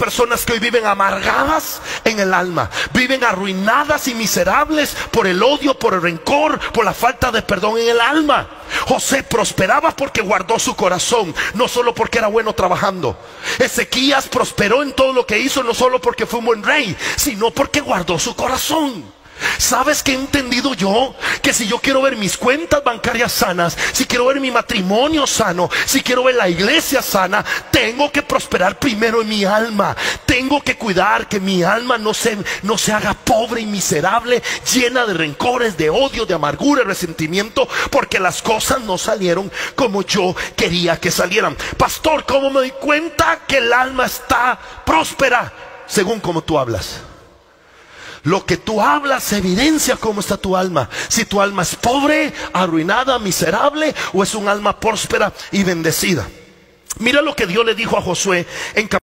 personas que hoy viven amargadas en el alma, viven arruinadas y miserables por el odio, por el rencor, por la falta de perdón en el alma. José prosperaba porque guardó su corazón, no solo porque era bueno trabajando. Ezequías prosperó en todo lo que hizo, no solo porque fue un buen rey, sino porque guardó su corazón. ¿Sabes qué he entendido yo? Que si yo quiero ver mis cuentas bancarias sanas, si quiero ver mi matrimonio sano, si quiero ver la iglesia sana, tengo que prosperar primero en mi alma. Tengo que cuidar que mi alma no se haga pobre y miserable, llena de rencores, de odio, de amargura y resentimiento, porque las cosas no salieron como yo quería que salieran. Pastor, ¿cómo me doy cuenta que el alma está próspera? Según cómo tú hablas. Lo que tú hablas evidencia cómo está tu alma. Si tu alma es pobre, arruinada, miserable, o es un alma próspera y bendecida. Mira lo que Dios le dijo a Josué en